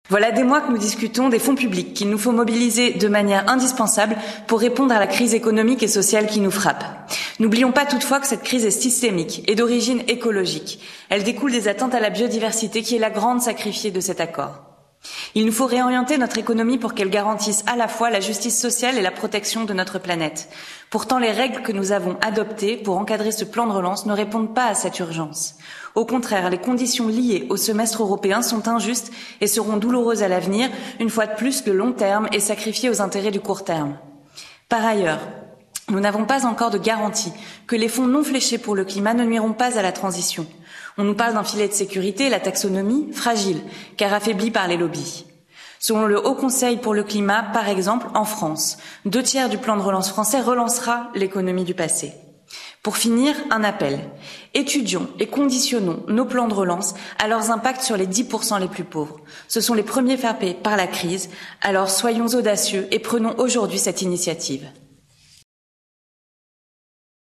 Voilà des mois que nous discutons des fonds publics qu'il nous faut mobiliser de manière indispensable pour répondre à la crise économique et sociale qui nous frappe. N'oublions pas toutefois que cette crise est systémique et d'origine écologique. Elle découle des atteintes à la biodiversité qui est la grande sacrifiée de cet accord. Il nous faut réorienter notre économie pour qu'elle garantisse à la fois la justice sociale et la protection de notre planète. Pourtant, les règles que nous avons adoptées pour encadrer ce plan de relance ne répondent pas à cette urgence. Au contraire, les conditions liées au semestre européen sont injustes et seront douloureuses à l'avenir. Une fois de plus, le long terme est sacrifié aux intérêts du court terme. Par ailleurs, nous n'avons pas encore de garantie que les fonds non fléchés pour le climat ne nuiront pas à la transition. On nous parle d'un filet de sécurité, la taxonomie, fragile, car affaiblie par les lobbies. Selon le Haut Conseil pour le climat, par exemple, en France, 2/3 du plan de relance français relancera l'économie du passé. Pour finir, un appel. Étudions et conditionnons nos plans de relance à leurs impacts sur les 10% les plus pauvres. Ce sont les premiers frappés par la crise, alors soyons audacieux et prenons aujourd'hui cette initiative.